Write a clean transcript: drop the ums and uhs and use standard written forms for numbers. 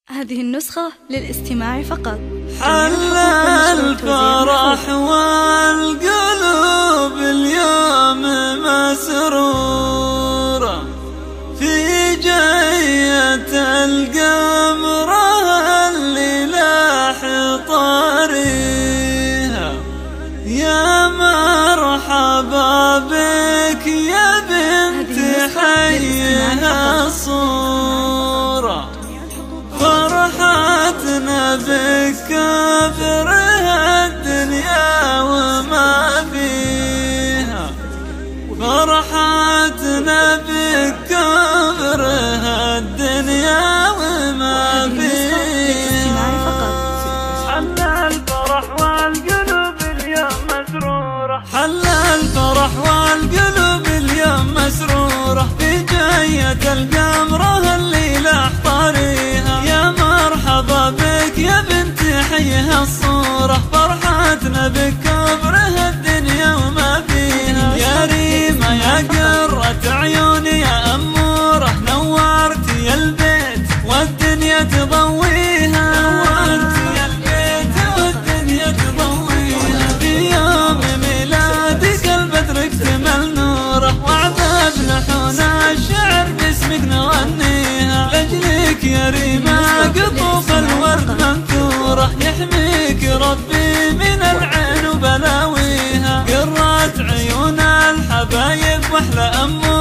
هذه النسخة للاستماع فقط. حل الفرح والقلوب اليوم مسرورة في جية القمر اللي لاح طريها. يا مرحبا بك يا بنت حيها الصورة، فرحتنا بك كبرها الدنيا وما فيها، فرحتنا بك كبرها الدنيا وما فيها. حل الفرح والقلوب اليوم مسرورة، حل الفرح والقلوب اليوم مسرورة في جية القمر اللي لاح طريها. يا مرحبا بك يا بنت حيها الصورة، فرحتنا بك كبرها الدنيا وما فيها. يا ريمة يا قرة عيوني يا أمورة، نورتي البيت والدنيا تضويها، نورتي البيت والدنيا تضويها. في يوم ميلادك البدر اكتمل نوره، وعذاب لحون الشعر باسمك نغنيها. لأجلك يا ريمة قطوف الورد منثورة، يحميك ربي من العين وبلاويها. قرة عيون الحبايب واحلى أمور